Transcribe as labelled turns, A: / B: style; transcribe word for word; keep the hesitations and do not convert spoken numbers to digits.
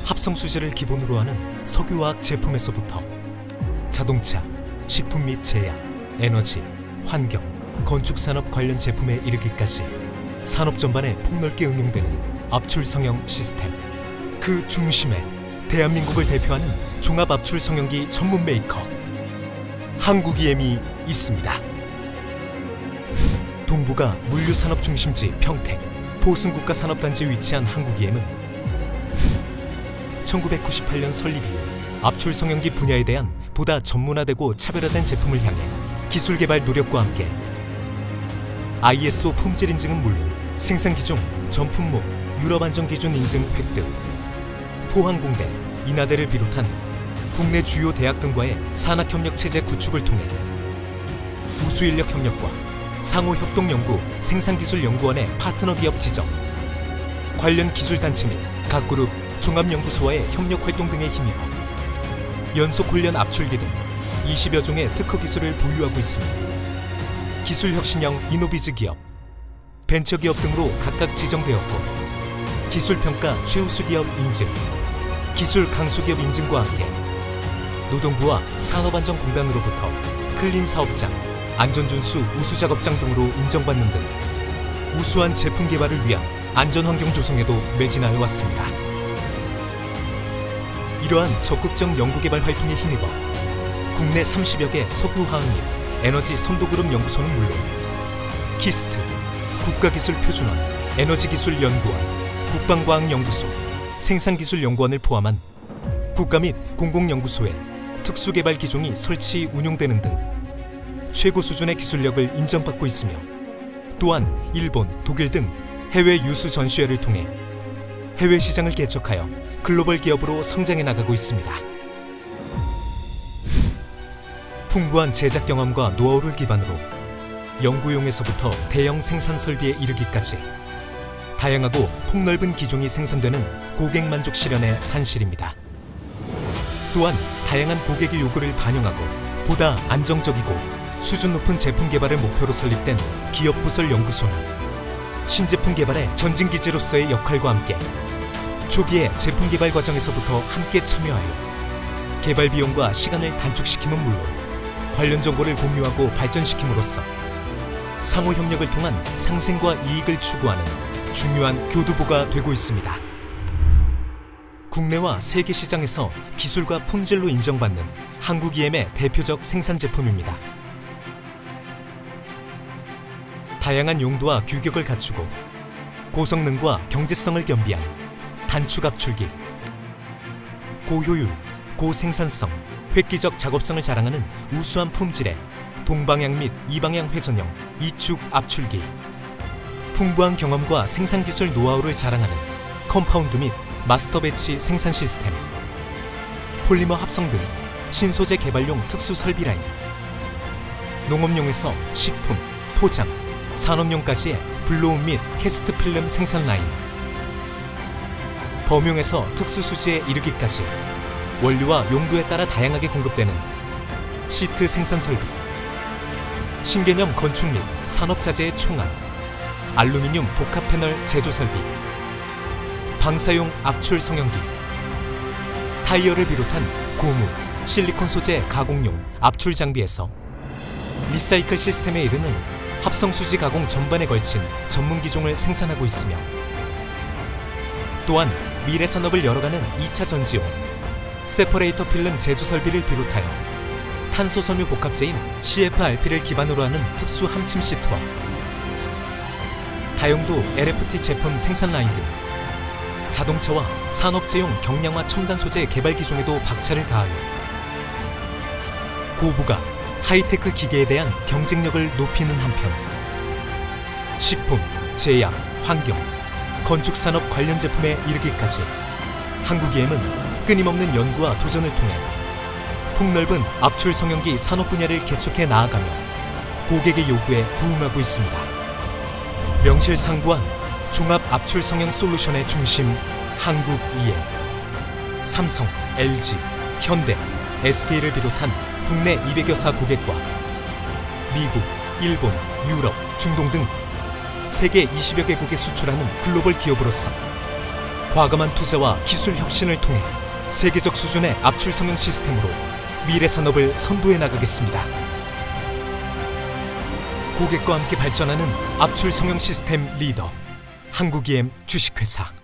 A: 합성 수지를 기본으로 하는 석유화학 제품에서부터 자동차, 식품 및 제약, 에너지, 환경, 건축산업 관련 제품에 이르기까지 산업 전반에 폭넓게 응용되는 압출 성형 시스템. 그 중심에 대한민국을 대표하는 종합 압출 성형기 전문 메이커 한국이엠이 있습니다. 동부가 물류산업 중심지 평택, 보승국가산업단지에 위치한 한국이엠은 천구백구십팔 년 설립 이후 압출 성형기 분야에 대한 보다 전문화되고 차별화된 제품을 향해 기술 개발 노력과 함께 아이에스오 품질 인증은 물론 생산 기종, 전품목, 유럽 안전 기준 인증 획득, 포항공대, 인하대를 비롯한 국내 주요 대학 등과의 산학협력 체제 구축을 통해 우수인력 협력과 상호협동연구 생산기술연구원의 파트너 기업 지정, 관련 기술단체 및 각 그룹 종합연구소와의 협력활동 등에 힘입어 연속 훈련 압출기 등 이십여 종의 특허 기술을 보유하고 있으며 기술혁신형 이노비즈 기업, 벤처기업 등으로 각각 지정되었고 기술평가 최우수 기업 인증, 기술 강소기업 인증과 함께 노동부와 산업안전공단으로부터 클린 사업장, 안전준수 우수작업장 등으로 인정받는 등 우수한 제품 개발을 위한 안전환경 조성에도 매진하여 왔습니다. 이러한 적극적 연구개발 활동에 힘입어 국내 삼십여 개 석유화학 및 에너지 선도그룹 연구소는 물론 키스트, 국가기술표준원, 에너지기술연구원, 국방과학연구소, 생산기술연구원을 포함한 국가 및 공공연구소에 특수개발 기종이 설치, 운용되는 등 최고 수준의 기술력을 인정받고 있으며 또한 일본, 독일 등 해외 유수 전시회를 통해 해외 시장을 개척하여 글로벌 기업으로 성장해 나가고 있습니다. 풍부한 제작 경험과 노하우를 기반으로 연구용에서부터 대형 생산 설비에 이르기까지 다양하고 폭넓은 기종이 생산되는 고객 만족 실현의 산실입니다. 또한 다양한 고객의 요구를 반영하고 보다 안정적이고 수준 높은 제품 개발을 목표로 설립된 기업부설 연구소는 신제품 개발의 전진기지로서의 역할과 함께 초기의 제품 개발 과정에서부터 함께 참여하여 개발 비용과 시간을 단축시킴은 물론 관련 정보를 공유하고 발전시킴으로써 상호 협력을 통한 상생과 이익을 추구하는 중요한 교두보가 되고 있습니다. 국내와 세계 시장에서 기술과 품질로 인정받는 한국이엠의 대표적 생산 제품입니다. 다양한 용도와 규격을 갖추고 고성능과 경제성을 겸비한 단축 압출기, 고효율, 고생산성, 획기적 작업성을 자랑하는 우수한 품질의 동방향 및 이방향 회전형 이축 압출기, 풍부한 경험과 생산기술 노하우를 자랑하는 컴파운드 및 마스터 배치 생산 시스템, 폴리머 합성 등 신소재 개발용 특수 설비 라인, 농업용에서 식품, 포장, 산업용까지의 블로움 및 캐스트 필름 생산 라인, 범용에서 특수 수지에 이르기까지 원료와 용도에 따라 다양하게 공급되는 시트 생산 설비, 신개념 건축 및 산업자재의 총알, 알루미늄 복합 패널 제조 설비, 방사용 압출 성형기, 타이어를 비롯한 고무, 실리콘 소재 가공용 압출 장비에서 리사이클 시스템에 이르는 합성 수지 가공 전반에 걸친 전문 기종을 생산하고 있으며 또한 미래 산업을 열어가는 이 차 전지용, 세퍼레이터 필름 제조 설비를 비롯하여 탄소 섬유 복합재인 씨에프알피를 기반으로 하는 특수 함침 시트와 다용도 엘에프티 제품 생산 라인 등 자동차와 산업재용 경량화 첨단 소재 개발 기종에도 박차를 가하여 고부가 하이테크 기계에 대한 경쟁력을 높이는 한편 식품, 제약, 환경, 건축산업 관련 제품에 이르기까지 한국이엠은 끊임없는 연구와 도전을 통해 폭넓은 압출 성형기 산업 분야를 개척해 나아가며 고객의 요구에 부응하고 있습니다. 명실상부한 종합 압출 성형 솔루션의 중심 한국이엠, 삼성, 엘지, 현대, 에스케이를 비롯한 국내 이백여 사 고객과 미국, 일본, 유럽, 중동 등 세계 이십여 개국에 수출하는 글로벌 기업으로서 과감한 투자와 기술 혁신을 통해 세계적 수준의 압출 성형 시스템으로 미래 산업을 선도해 나가겠습니다. 고객과 함께 발전하는 압출 성형 시스템 리더 한국이엠 주식회사.